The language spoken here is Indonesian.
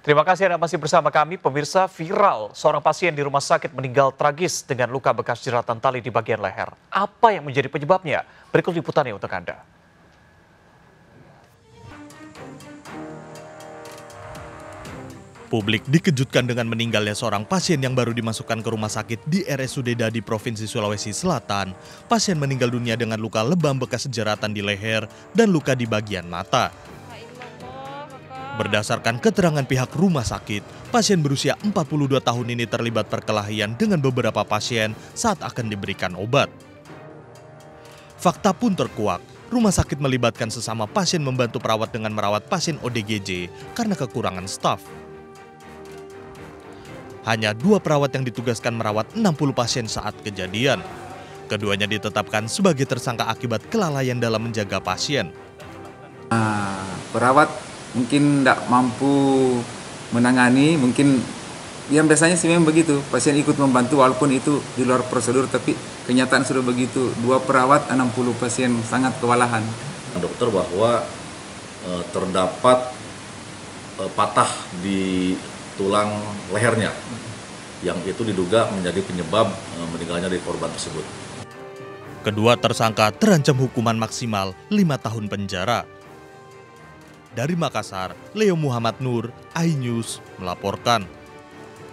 Terima kasih Anda masih bersama kami. Pemirsa, viral seorang pasien di rumah sakit meninggal tragis dengan luka bekas jeratan tali di bagian leher. Apa yang menjadi penyebabnya? Berikut liputannya untuk Anda. Publik dikejutkan dengan meninggalnya seorang pasien yang baru dimasukkan ke rumah sakit di RSUD Dadi, Provinsi Sulawesi Selatan. Pasien meninggal dunia dengan luka lebam bekas jeratan di leher dan luka di bagian mata. Berdasarkan keterangan pihak rumah sakit, pasien berusia 42 tahun ini terlibat perkelahian dengan beberapa pasien saat akan diberikan obat. Fakta pun terkuak, rumah sakit melibatkan sesama pasien membantu perawat dengan merawat pasien ODGJ karena kekurangan staf. Hanya 2 perawat yang ditugaskan merawat 60 pasien saat kejadian. Keduanya ditetapkan sebagai tersangka akibat kelalaian dalam menjaga pasien. Perawat mungkin tidak mampu menangani, mungkin yang biasanya sih memang begitu. Pasien ikut membantu walaupun itu di luar prosedur, tapi kenyataan sudah begitu. 2 perawat, 60 pasien, sangat kewalahan. Dokter bahwa terdapat patah di tulang lehernya, yang itu diduga menjadi penyebab meninggalnya dari korban tersebut. Kedua tersangka terancam hukuman maksimal 5 tahun penjara. Dari Makassar, Leo Muhammad Nur, iNews melaporkan.